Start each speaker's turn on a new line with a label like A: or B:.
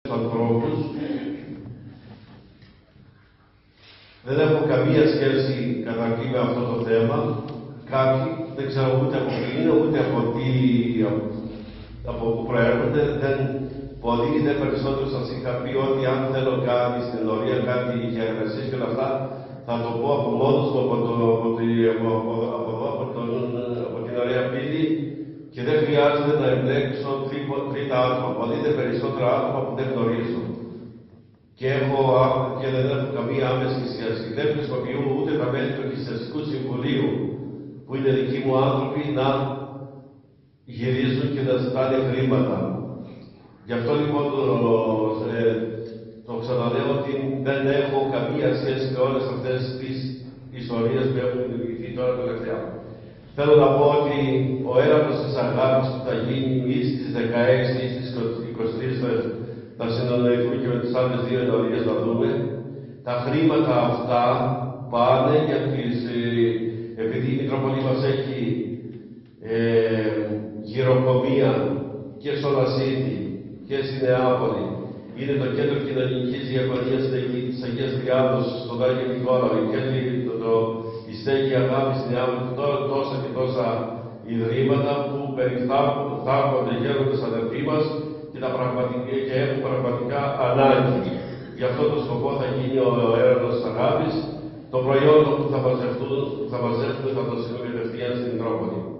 A: ανθρώπους. Δεν έχω καμία σχέση καταρχήν με αυτό το θέμα. Κάποιοι δεν ξέρω ούτε από τι είναι, ούτε από πού προέρχονται. Πολλοί δεν περισσότερο σας είχα πει ότι αν θέλω κάτι στην ενορία, κάτι για εργασίες και όλα αυτά, θα το πω από μόνος μου, από την ωραία πύλη και δεν χρειάζεται να εμπλέξω τρίτα άτομα. Πολύ δε περισσότερα άτομα που δεν γνωρίζω. Και δεν έχω καμία άμεση σχέση. Δεν χρησιμοποιώ ούτε τα μέλη του Εκκλησιαστικού Συμβουλίου, που είναι δικοί μου άνθρωποι, να γυρίζουν και να ζητάνε χρήματα. Γι' αυτό λοιπόν το ξαναλέω ότι δεν έχω καμία σχέση με όλες αυτές τις ιστορίες που έχουν δημιουργηθεί τώρα τελευταία. Θέλω να πω ότι ο έρωτας της αγάπης που θα γίνει ή στις 16 ή στις 23 θα συναντηθούμε και με τις άλλες δύο ενορίες να δούμε. Τα χρήματα αυτά πάνε για επειδή η Μητρόπολη μας έχει γυροκομεία και στο Λασίτη και στη Νεάπολη. Είναι το κέντρο κοινωνικής διαγωνίας της Αγίας Τριάδος στον Άγιο Νικόλαο και η στέγη αγάπη στην Νεάπολη. Τώρα τόσα και τόσα ιδρύματα που περιθάρχονται γέροντες αδερφοί μας και έχουν πραγματικά ανάγκη. Γι' αυτό το σκοπό θα γίνει ο έρωτας της αγάπης. Το προϊόν που θα μαζεύουν θα το στείλουμε κατευθείαν στην Μητρόπολη.